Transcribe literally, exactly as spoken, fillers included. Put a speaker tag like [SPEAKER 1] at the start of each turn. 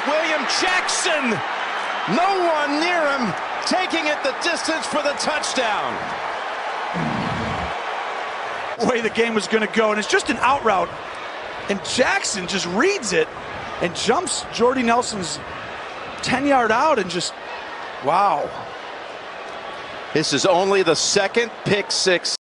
[SPEAKER 1] William Jackson. No one near him, taking it the distance for the touchdown.
[SPEAKER 2] The way the game was going to go, and it's just an out route. And Jackson just reads it and jumps Jordy Nelson's ten yard out and just, wow.
[SPEAKER 1] This is only the second pick six.